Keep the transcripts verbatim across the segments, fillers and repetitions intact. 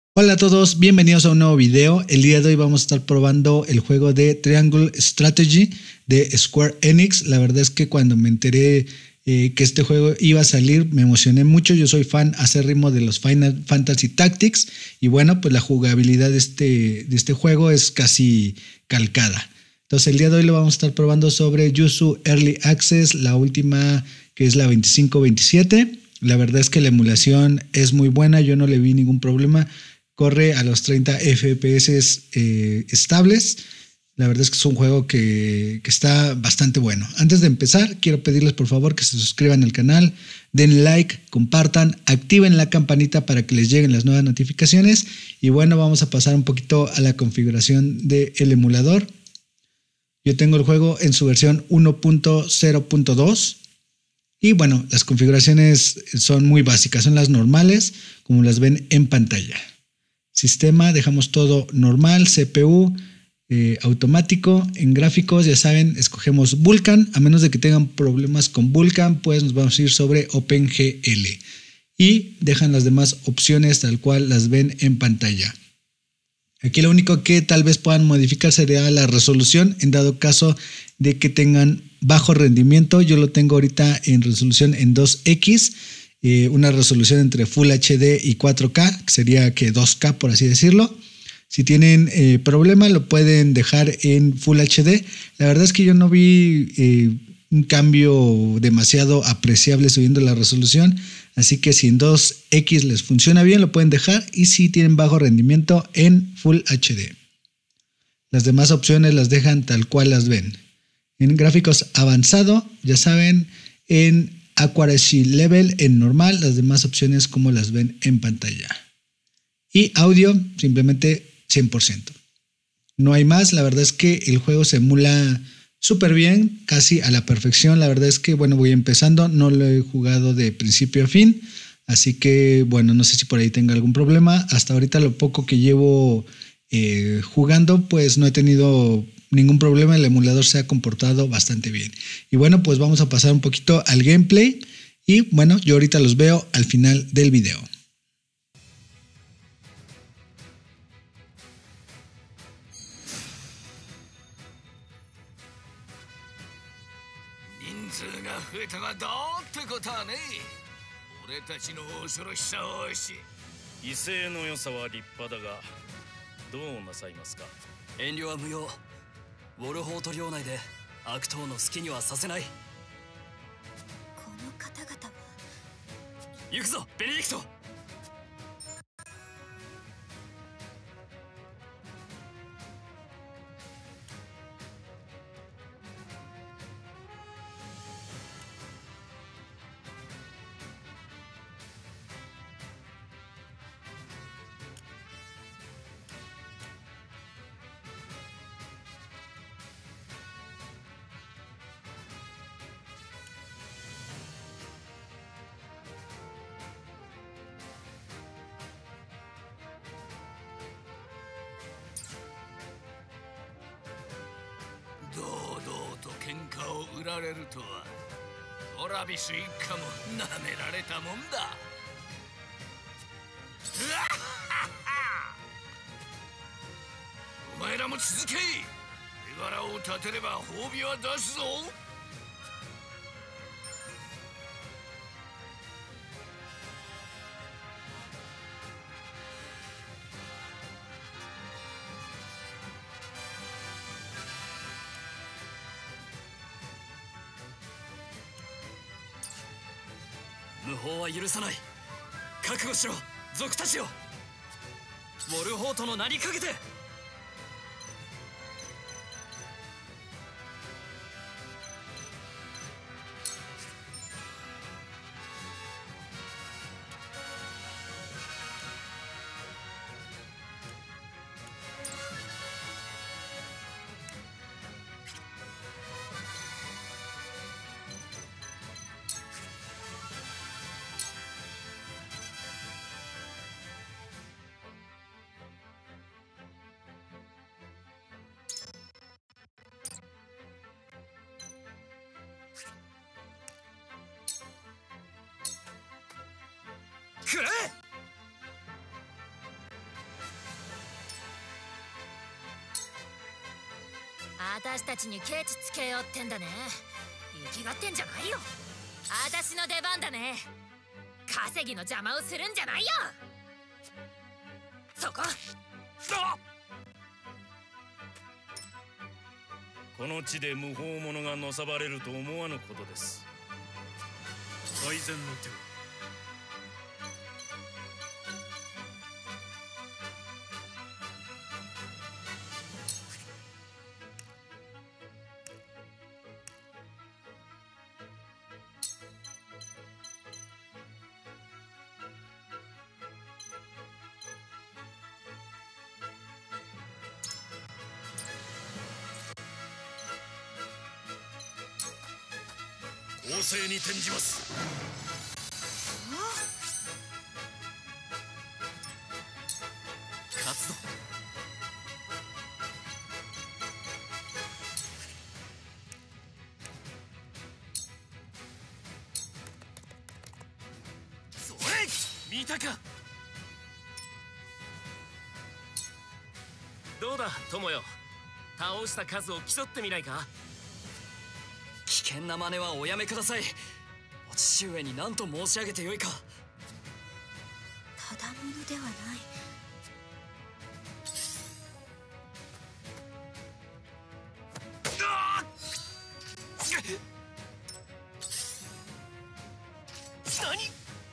Hola a todos, bienvenidos a un nuevo video. El día de hoy vamos a estar probando el juego de Triangle Strategy de Square Enix. La verdad es que cuando me enteré eh, que este juego iba a salir me emocioné mucho. Yo soy fan acérrimo de los Final Fantasy Tactics y bueno, pues la jugabilidad de este, de este juego es casi calcada. Entonces el día de hoy lo vamos a estar probando sobre Yuzu Early Access, la última que es la veinticinco veintisiete. La verdad es que la emulación es muy buena, yo no le vi ningún problema. Corre a los treinta F P S eh, estables. La verdad es que es un juego que, que está bastante bueno. Antes de empezar, quiero pedirles por favor que se suscriban al canal, den like, compartan, activen la campanita para que les lleguen las nuevas notificaciones. Y bueno, vamos a pasar un poquito a la configuración del emulador. Yo tengo el juego en su versión uno punto cero punto dos. Y bueno, las configuraciones son muy básicas, son las normales, como las ven en pantalla. Sistema, dejamos todo normal, C P U, eh, automático. En gráficos, ya saben, escogemos Vulkan. A menos de que tengan problemas con Vulkan, pues nos vamos a ir sobre OpenGL. Y dejan las demás opciones tal cual las ven en pantalla. Aquí lo único que tal vez puedan modificar sería la resolución, en dado caso de que tengan bajo rendimiento. Yo lo tengo ahorita en resolución en dos equis. Eh, una resolución entre Full H D y cuatro K, que sería que dos K por así decirlo. Si tienen eh, problema lo pueden dejar en Full H D. La verdad es que yo no vi eh, un cambio demasiado apreciable subiendo la resolución, así que si en dos equis les funciona bien lo pueden dejar, y si tienen bajo rendimiento en Full H D. Las demás opciones las dejan tal cual las ven. En gráficos avanzado, ya saben, en Accuracy Level en normal, las demás opciones como las ven en pantalla. Y audio simplemente cien por ciento. No hay más, la verdad es que el juego se emula súper bien, casi a la perfección. La verdad es que bueno, voy empezando, no lo he jugado de principio a fin, así que bueno, no sé si por ahí tenga algún problema. Hasta ahorita lo poco que llevo eh, jugando, pues no he tenido ningún problema, el emulador se ha comportado bastante bien. Y bueno, pues vamos a pasar un poquito al gameplay. Y bueno, yo ahorita los veo al final del video. 私たちにケチつけようってんだね。生きがってんじゃないよ。私の出番だね。稼ぎの邪魔をするんじゃないよ。そこ。 この地で無法者がのさばれると思わぬことです。最善の手を。攻勢に転じます。勝つぞ。それ見たか。どうだ友よ、倒した数を競ってみないか。 危険な真似はおやめください。お父上に何と申し上げてよいか。 ただ者ではない。 何？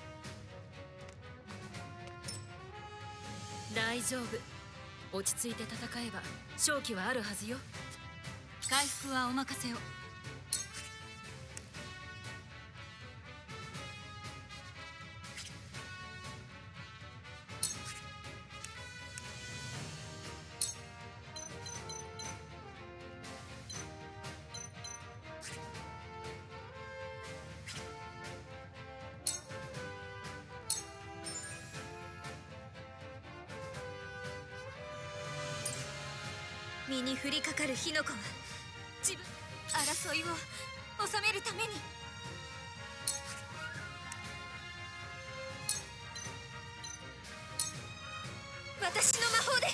大丈夫。落ち着いて戦えば勝機はあるはずよ。回復はお任せを。身に降りかかる火の粉は自分争いを収めるために。私の魔法で。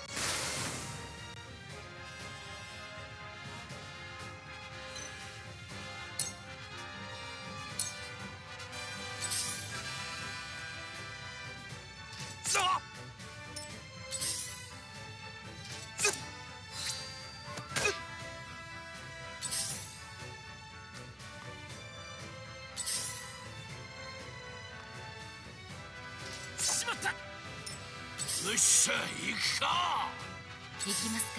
さあよっしゃ行くか。 行きますか。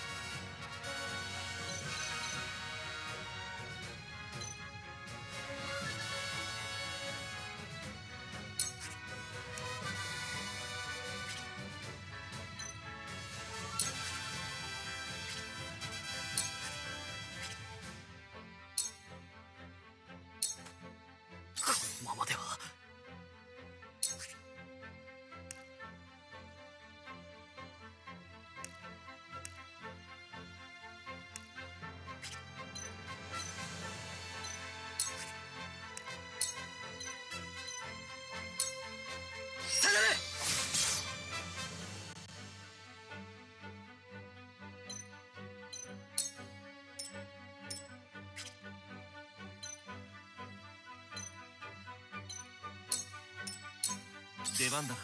このままでは。 出番だな。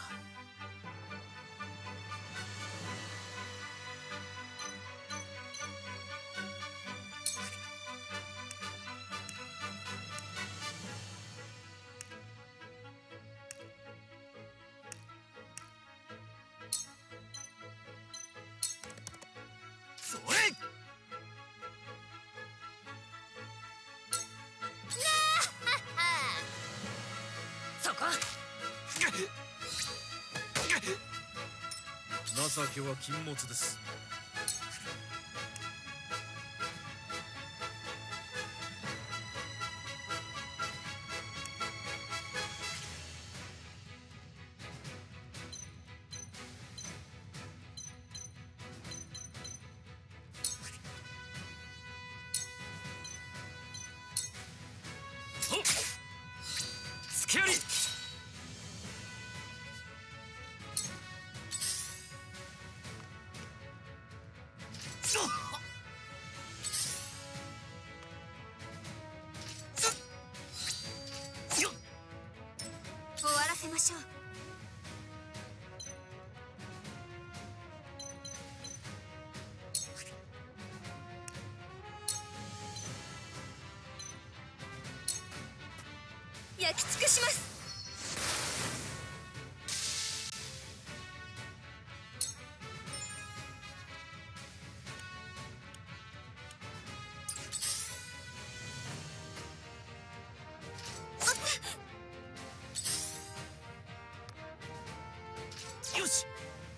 それ！ そこ。 情けは禁物です。ほっ！つけあり！ しょう。焼き尽くします。 よし。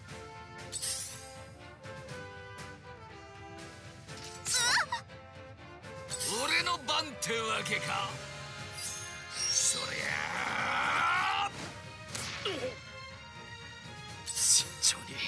俺の番ってわけか。そりゃあ慎重に。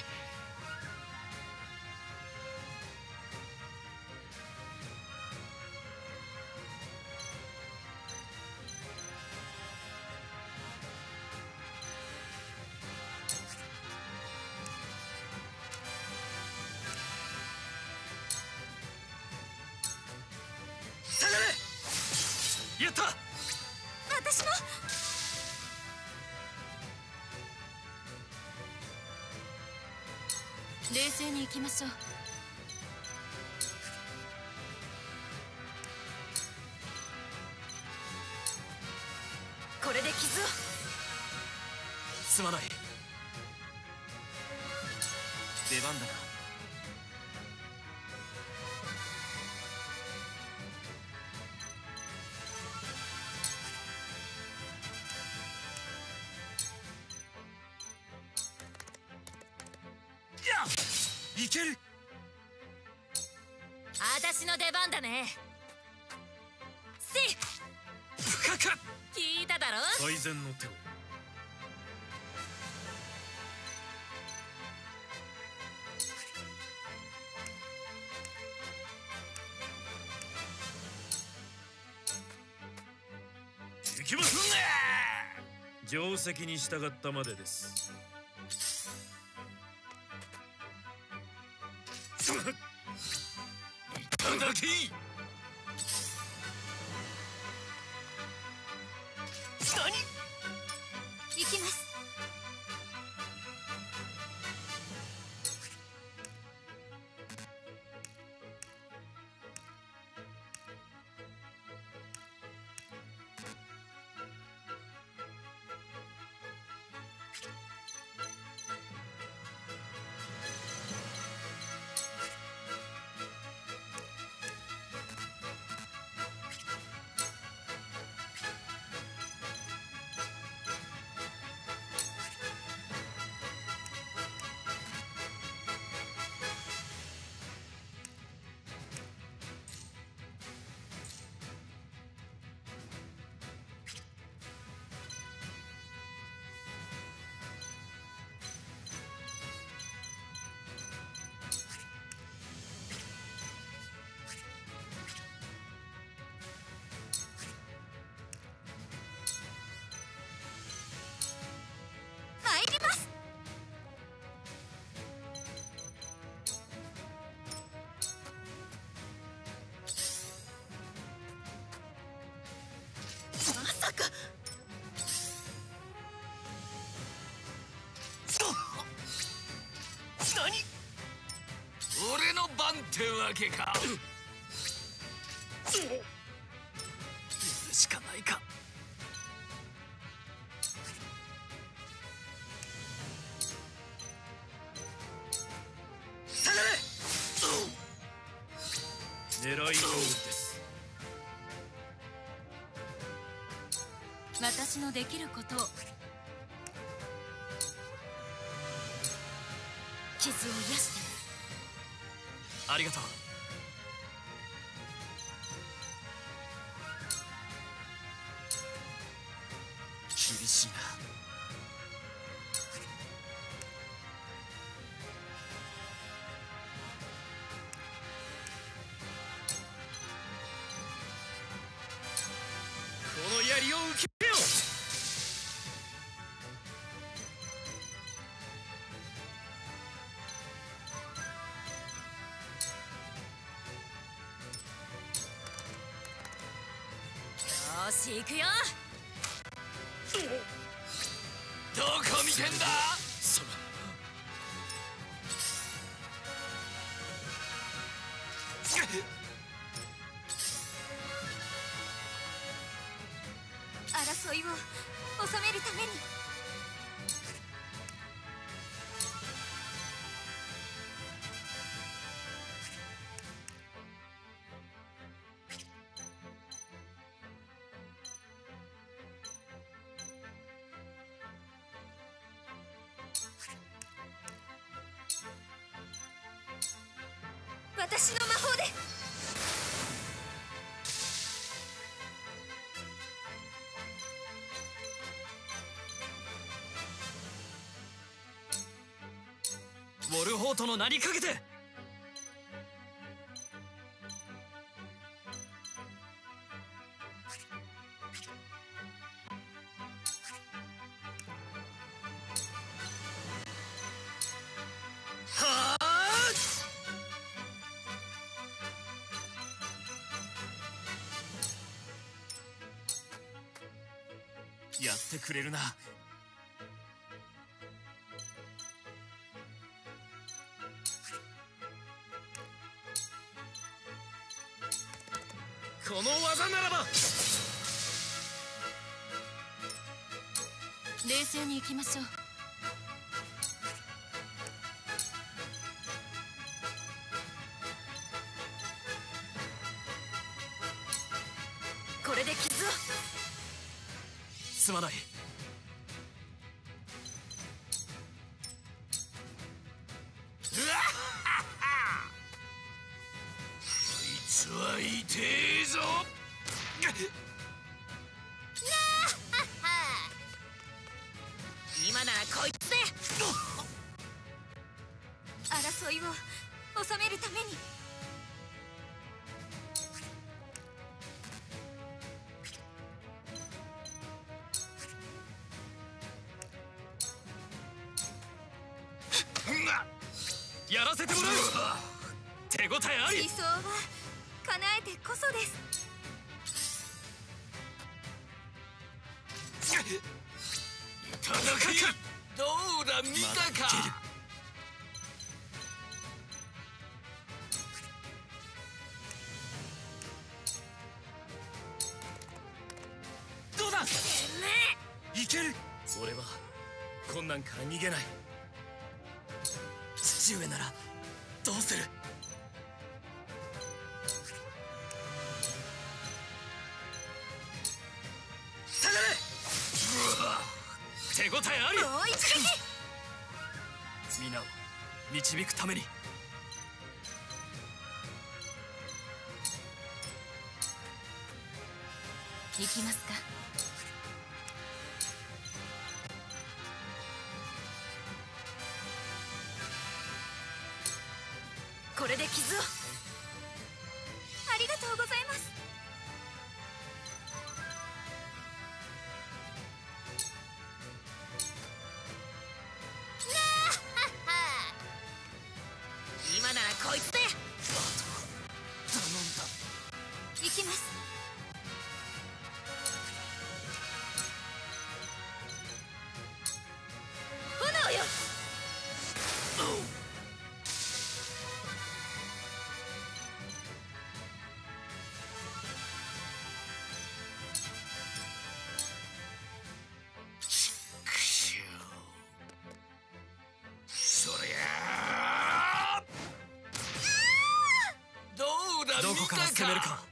下がれ。やった。 私も。冷静に行きましょう。これで傷を。 すまない。出番だな。いける。 私の出番だね。せい。 深く聞いただろ。 最善の手を。行きますね。定石に従ったまでです。いただき。何？ 行きます。参ります。まさか。 何？俺の番ってわけか。 やるしかないか。 下がれ。狙い通りです。 私のできることを。傷を癒して。 ありがとう。厳しいな。 この槍を受けよ。 よーし行くよ。 だどこ見てんだ。 そ争いを収めるために。私の魔法で。 ウォルホートの名にかけて。はあ。やってくれるな。この技ならば。 冷静に行きましょう。これで傷を。 すまない。 つは痛えぞ。 今ならこいつで。争いを収めるために。 やらせてもらう。手応えあり。 理想は叶えてこそです。 いただき。どうだ見たか。 どうだ。 いける。俺は困難から逃げない。 父上ならどうする。下がれ。手応えあり。 もう一撃。 皆を導くために。 行きますか。これで傷を。ありがとうございます。今ならこいつで。 頼んだ。 行きます。炎よ。 そりゃあどうだ。 どこから攻めるか。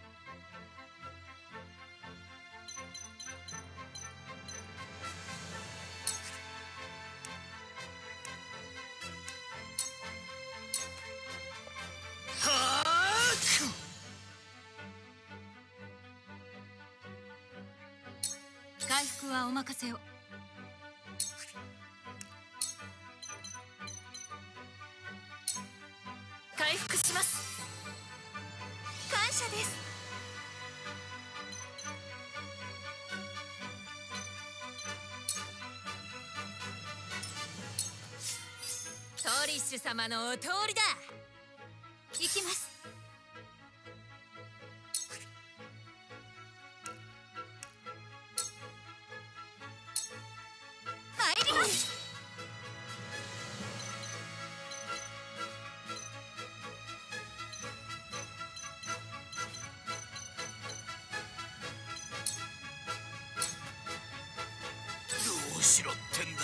はあ。 回復はお任せを。回復します。感謝です。トリッシュ様のお通りだ。行きます。参ります。 しろってんだ。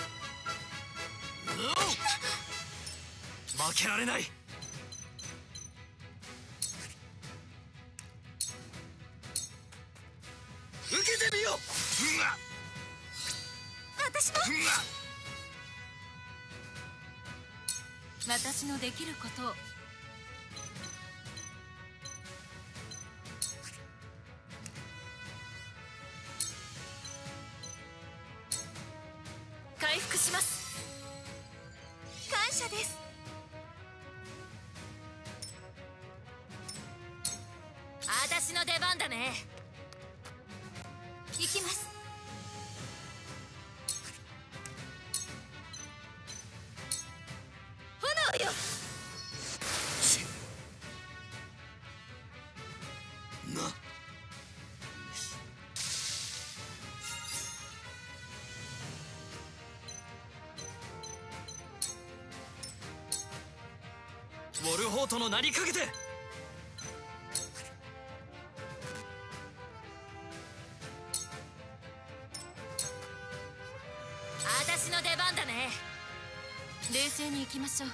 負けられない。受けてみよう。 私の私のできることを。回復します。感謝です。私の出番だね。行きます。炎よ。 なウォルホートの名にかけて。 私の出番だね。冷静に行きましょう。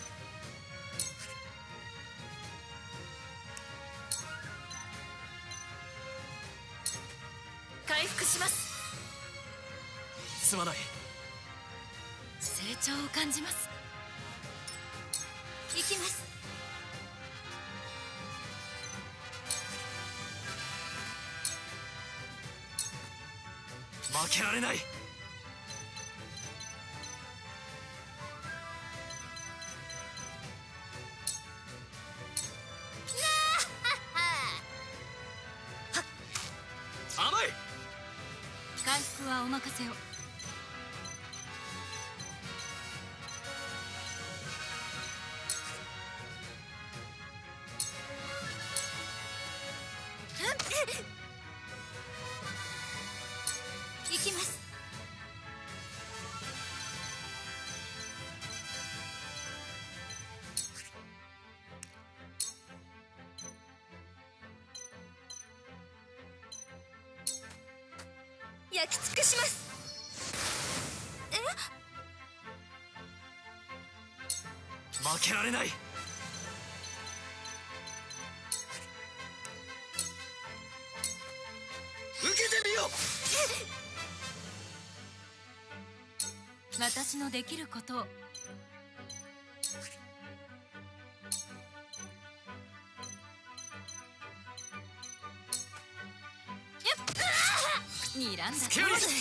回復します。 すまない。 成長を感じます。行きます。 負けられない。甘い。 回復はお任せを。行きます。焼き尽くします。え？ 負けられない。受けてみよう。 私のできることを。睨んだところで。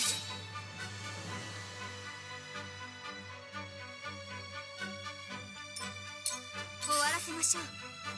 終わらせましょう。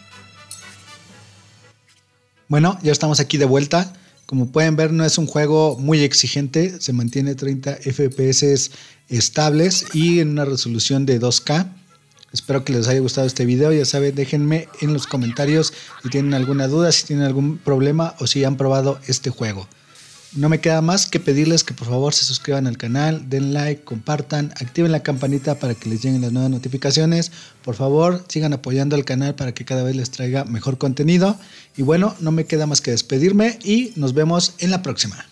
Bueno, ya estamos aquí de vuelta. Como pueden ver, no es un juego muy exigente, se mantiene treinta F P S estables y en una resolución de dos K. Espero que les haya gustado este video. Ya saben, déjenme en los comentarios si tienen alguna duda, si tienen algún problema o si han probado este juego. No me queda más que pedirles que por favor se suscriban al canal, den like, compartan, activen la campanita para que les lleguen las nuevas notificaciones. Por favor, sigan apoyando al canal para que cada vez les traiga mejor contenido. Y bueno, no me queda más que despedirme y nos vemos en la próxima.